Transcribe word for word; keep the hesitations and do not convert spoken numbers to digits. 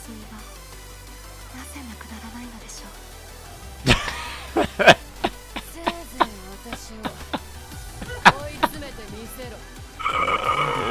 争いはなぜなくならないのでしょう。せいぜい私を追い詰めてみせろ。